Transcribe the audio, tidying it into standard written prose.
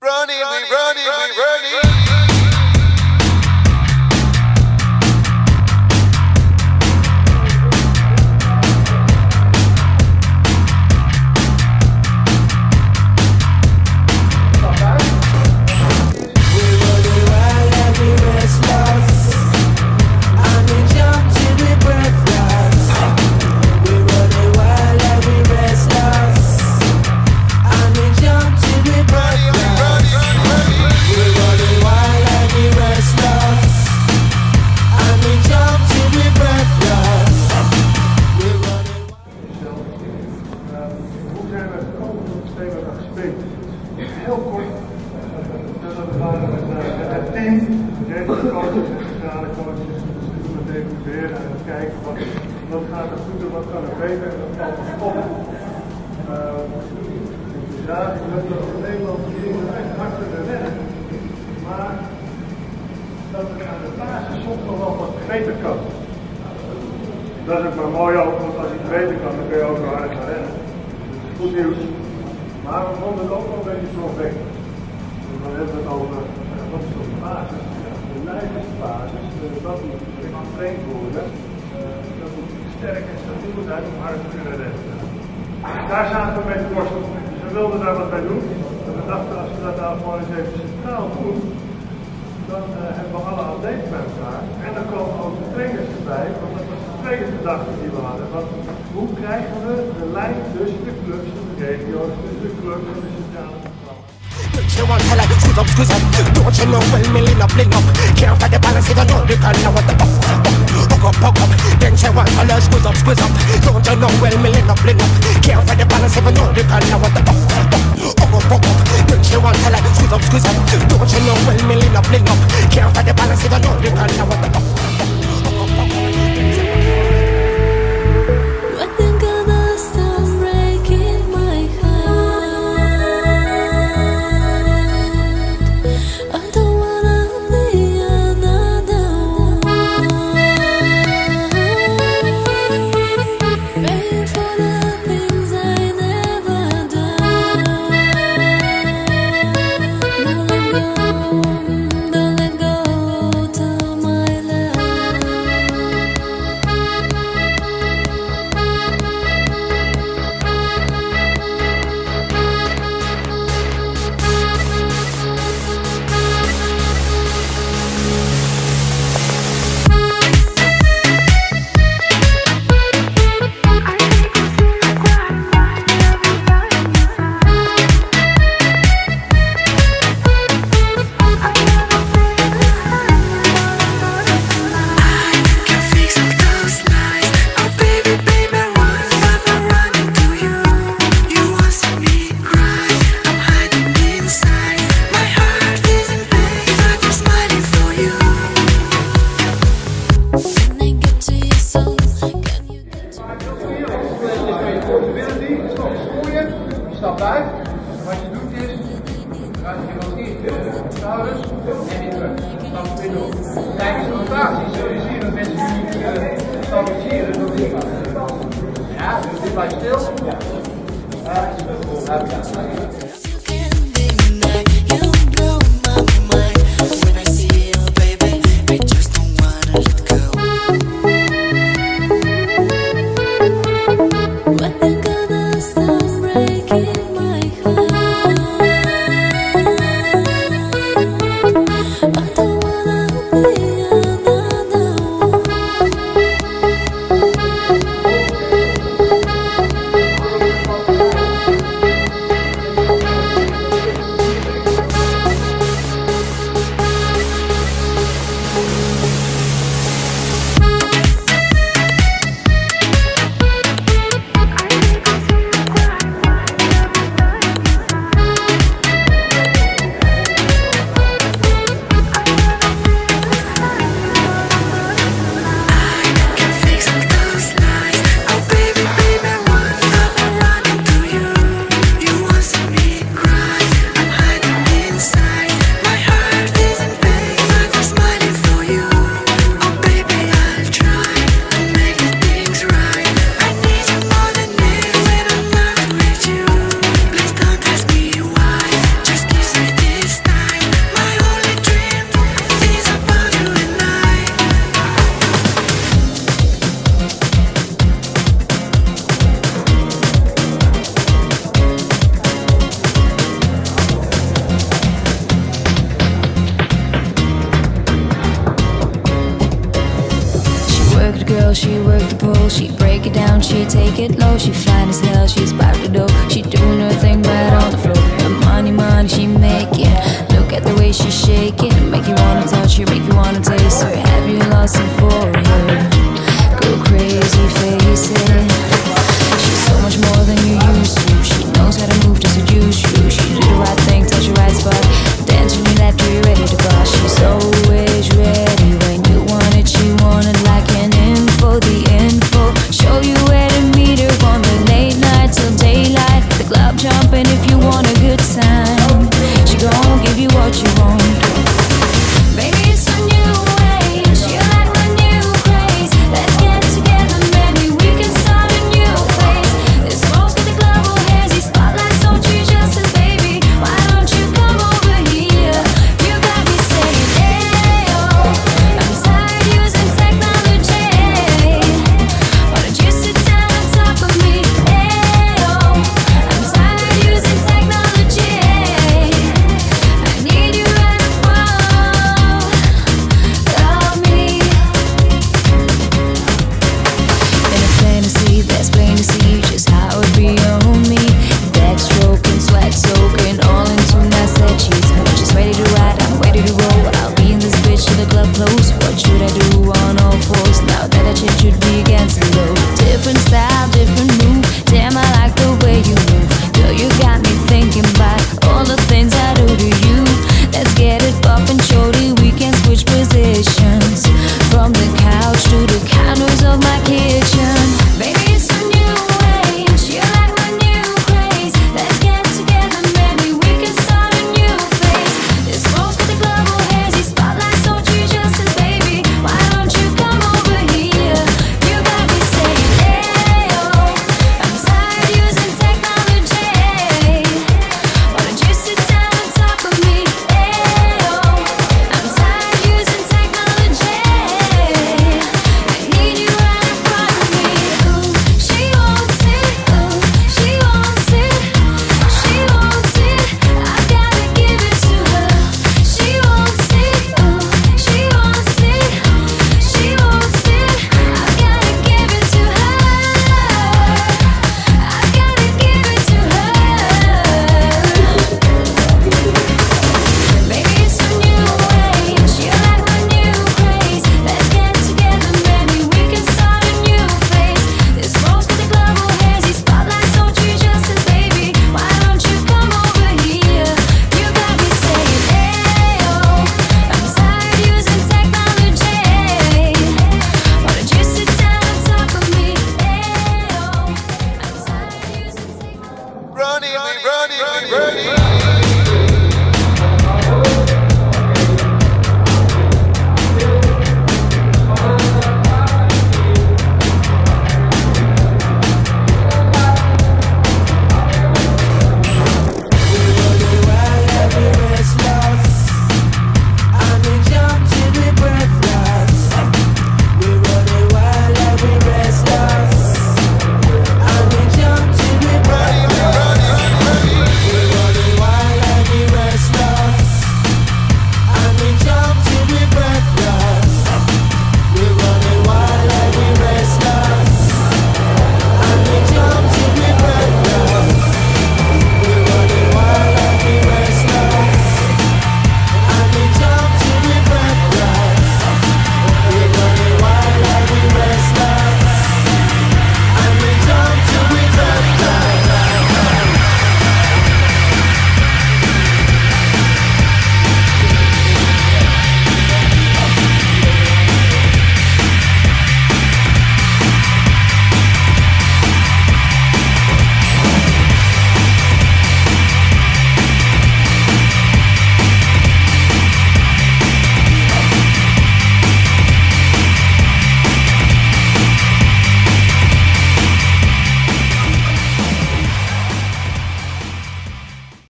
Running, we running. Heel kort, dus we waren met het team, deze coaches en sociale coaches, dus we moeten evalueren en kijken wat gaat er goed en wat kan er beter en wat valt er op. We zagen dat we in Nederland echt hard kunnen rennen, maar dat het aan de basis soms nog wel wat beter kan. Dat is ook maar mooi ook, want als je het beter kan, dan kun je ook wel hard gaan rennen. Dat is goed nieuws. Maar we vonden het ook wel een beetje zorgwekkend. Dan hebben we het over wat is de basis, de lijfsbasis, dat moet getraind worden, dat moet sterk en stabiel zijn om hard te kunnen rennen. Daar zaten we mee te worstelen. Dus we wilden daar wat bij doen. En we dachten als we dat nou gewoon eens even centraal doen, dan hebben we alle atleten bij elkaar. En dan komen ook de trainers erbij, want dat was de tweede gedachte die we hadden. Want hoe krijgen we de lijn tussen de clubs en de regio's, tussen de clubs en de sociale programma's? She want to like squeeze up, don't you know well me lean up, can't find the balance, you don't know the kind of what the hook up, then she want to like squeeze up, don't you know well me lean up, can't find the balance, you don't know the kind of what the hook up, then she want to like squeeze up, don't you know well me lean up, can't find the balance, you don't know the kind of what the Stap uit. Wat je doet is, je gaat je wat in, schouders en weer terug. Stap weer door. Tijdens de rotatie zul je zien dat mensen die stabiliseren door dit. Ja, dus dit blijft stil. girl, she work the pole. She break it down, she take it low. She fine as hell, she's back the dough. She doing her thing right on the floor. The money, she making. Look at the way she shaking. Make you wanna touch her, make you wanna taste her. Have you lost it for her? Go crazy,